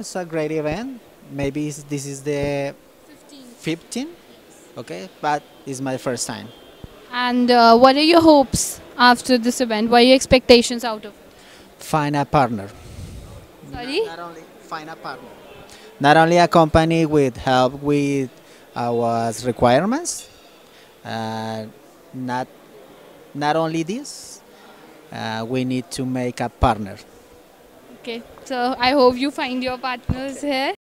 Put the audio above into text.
it's a great event. Maybe this is the 15th, okay, but it's my first time. And what are your hopes after this event? What are your expectations out of it? Find a partner. Sorry? Not only find a partner. Not only a company with help with our requirements, uh, not not only this, we need to make a partner. Okay, so I hope you find your partners here.